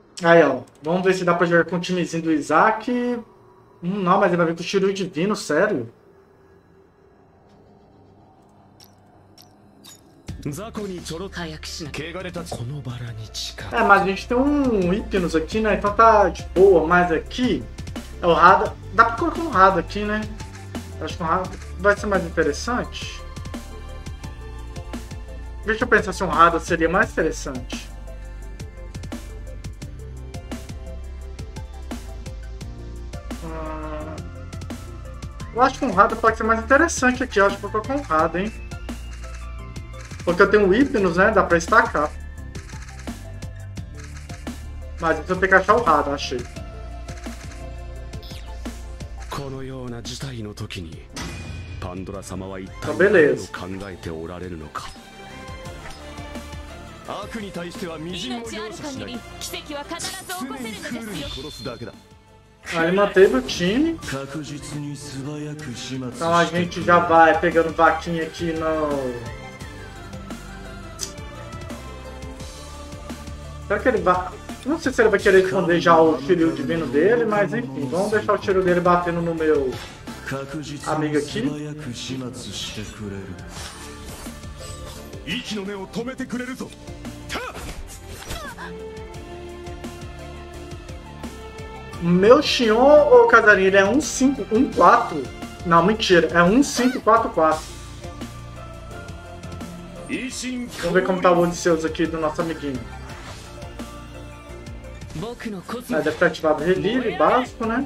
Aí, ó. Vamos ver se dá pra jogar com o timezinho do Isaac. Não, mas ele vai vir com o Shiryu Divino, sério. É, mas a gente tem um Hypnos aqui, né? Então tá de boa. Mas aqui é o Hada. Dá pra colocar um Hada aqui, né? Acho que um Hada vai ser mais interessante. Deixa eu pensar se um Hada seria mais interessante. Eu acho que um Hada pode ser mais interessante aqui. Eu acho que vou colocar um Hada, hein? Porque eu tenho o Hypnos, né? Dá pra estacar. Mas eu tenho que achar o Hada, achei. Então, beleza. Aí manteve o time. Então a gente já vai pegando vaquinha aqui no... Será que ele vai... Não sei se ele vai querer esconder já o Shiryu Divino dele, mas enfim, vamos deixar o Shiryu dele batendo no meu amigo aqui. Meu Xion ou Casarinho, ele é 1514. Não, mentira, é 1544. Vamos ver como tá o Odisseus aqui do nosso amiguinho. Aí deve ter ativado o relive básico, né?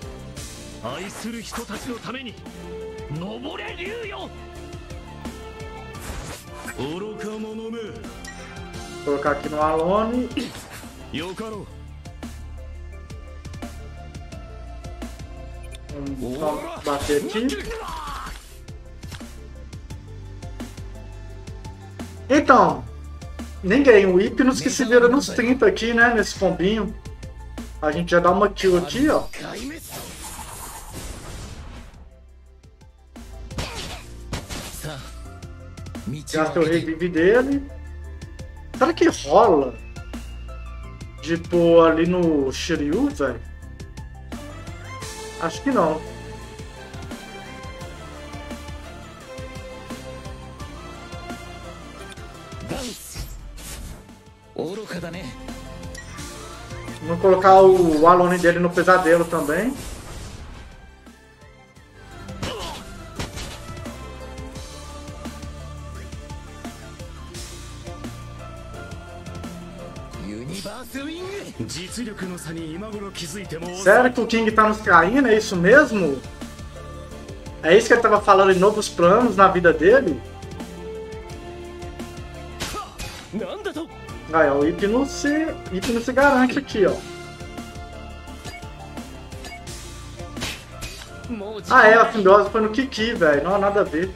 Vou colocar aqui no Alone. Vamos bater aqui. Então, ninguém, o Hypnos que se vira nos 30 aqui, né? Nesse combinho. A gente já dá uma kill aqui, ó. Gasta o revive dele. Será que rola de pôr ali no Shiryu, velho? Acho que não. Vamos colocar o Alone dele no pesadelo também. Sério que o King tá nos caindo? É isso mesmo? É isso que ele tava falando em novos planos na vida dele? Aí, ó, o Hypnos se garante aqui, ó. Ah, é, a simbiose foi no Kiki, velho. Não há nada a ver.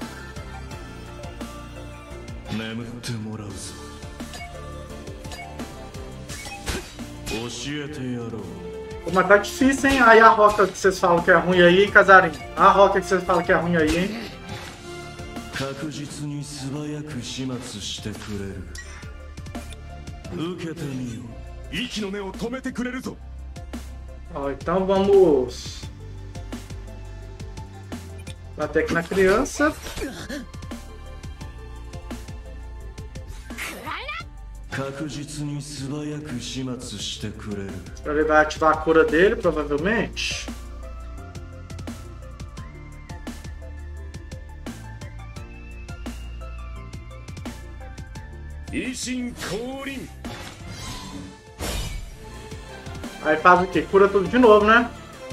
Mas tá difícil, hein? Aí a roca que vocês falam que é ruim aí, Casarinho. A roca que vocês falam que é ruim aí, hein? Ó, então vamos bater aqui na criança. Ele vai ativar a cura dele, provavelmente. Aí faz o quê? Cura tudo de novo, né?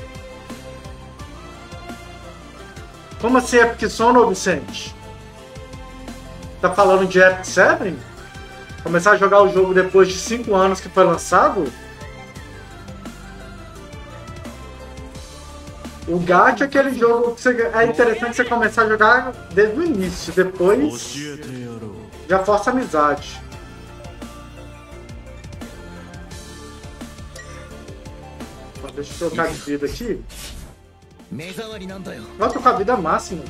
Como assim Epic Sono, Vicente? Tá falando de Epic 7? Começar a jogar o jogo depois de 5 anos que foi lançado? O Gacha é aquele jogo que é interessante você começar a jogar desde o início, depois já força a amizade. Deixa eu trocar de vida aqui. Vai trocar a vida máxima.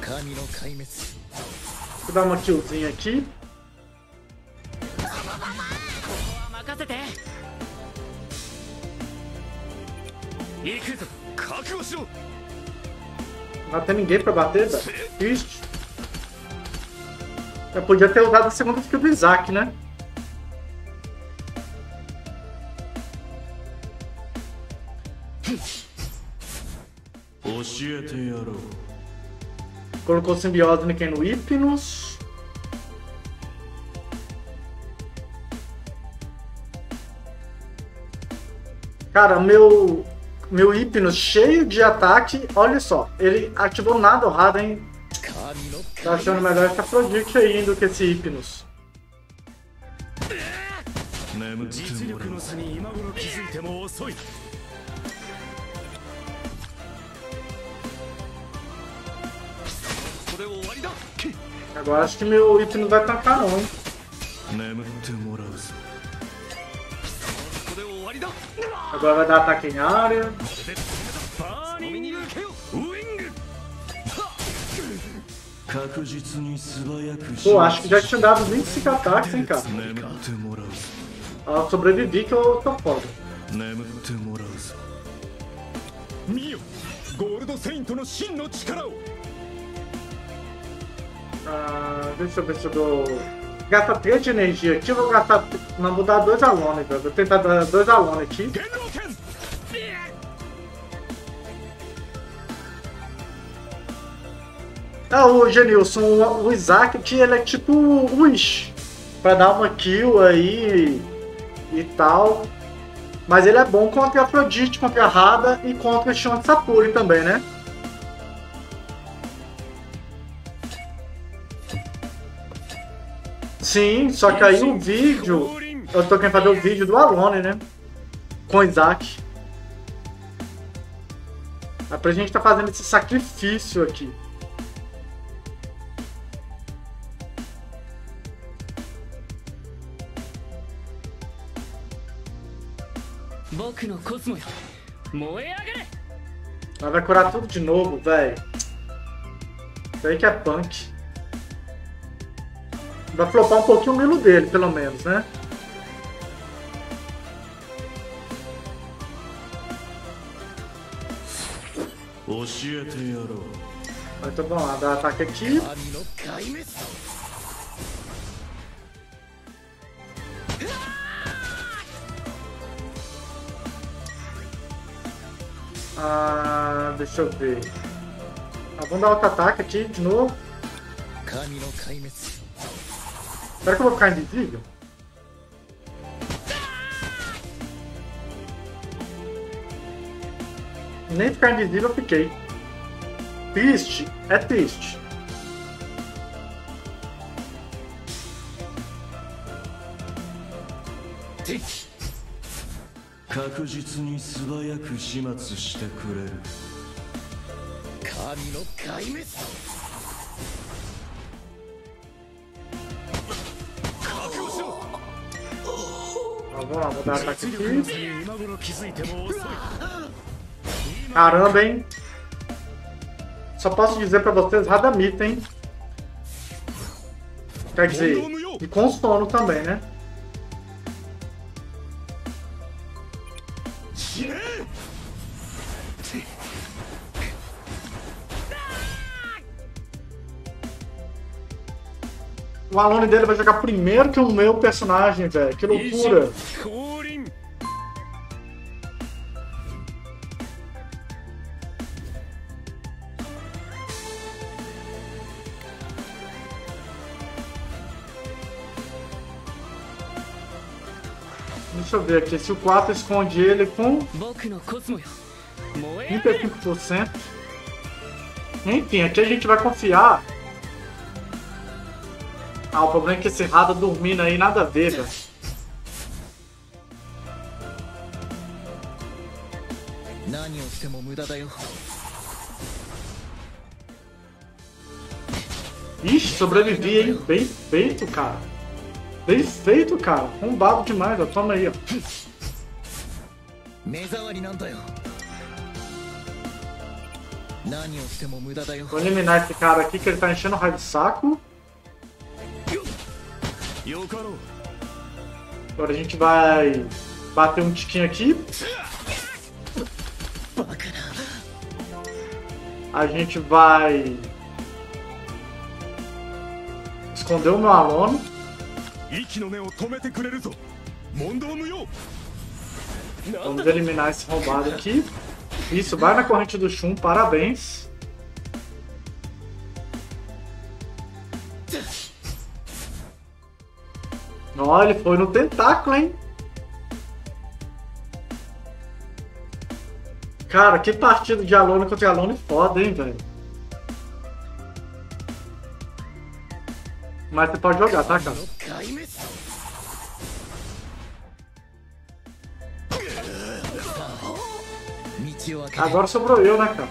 Vou dar uma killzinha aqui. Não tem ninguém pra bater, velho. Triste. Eu podia ter usado a segunda skill do Isaac, né? Colocou simbiose no Hypnos. Cara, meu Hypnos cheio de ataque. Olha só, ele ativou nada o Hada, hein? Tá achando melhor esse Afrodite aí do que esse Hypnos. Agora acho que meu Hypnos vai tancar não, hein? Agora vai dar ataque em área. Pô, acho que já tinha dado 25 ataques, hein, cara. Eu sobrevivi que eu tô foda. Deixa eu ver se eu dou... Gasta 3 de energia aqui, eu vou gastar... Não, vou dar 2 Alone, velho. Vou tentar dar 2 Alone aqui. O Genilson, o Isaac aqui, ele é tipo o Wish. Pra dar uma kill aí e tal. Mas ele é bom contra a Afrodite, contra a Hada e contra o Shion Sapuri também, né? Sim, só que aí o vídeo... Eu tô querendo fazer o vídeo do Alone, né? Com o Isaac. É pra gente tá fazendo esse sacrifício aqui. Ela vai curar tudo de novo, velho. Isso aí que é punk. Vai flopar um pouquinho o Milo dele, pelo menos, né? Então vamos lá, dar ataque aqui. Deixa eu ver. Vamos dar outro ataque aqui de novo. Será que eu vou ficar invisível? Nem ficar invisível eu fiquei. Triste? É triste. Vamos lá, vou dar ataque aqui. Caramba, hein? Só posso dizer pra vocês, Radamita, hein? Quer dizer, e com sono também, né? O Alone dele vai jogar primeiro que o meu personagem, velho. Que loucura. Deixa eu ver aqui. Se o 4 esconde ele com 35%. Enfim, aqui a gente vai confiar. O problema é que esse Hada dormindo aí, nada a ver, velho. Ixi, sobrevivi, hein? Bem feito, cara. Bem feito, cara. Rombado demais, ó. Toma aí, ó. Vou eliminar esse cara aqui que ele tá enchendo o raio de saco. Agora a gente vai bater um tiquinho aqui. A gente vai esconder o meu aluno. Vamos eliminar esse roubado aqui. Isso, vai na corrente do Shun, parabéns. Olha, ele foi no tentáculo, hein? Cara, que partida de Alone contra Alone foda, hein, velho? Mas você pode jogar, tá, cara? Agora sobrou eu, né, cara?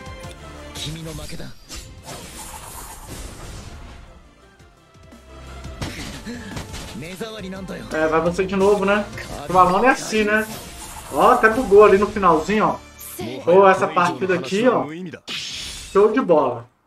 É, vai você de novo, né? O Alone é assim, né? Ó, até bugou ali no finalzinho, ó. Ou essa partida aqui, ó. Show de bola.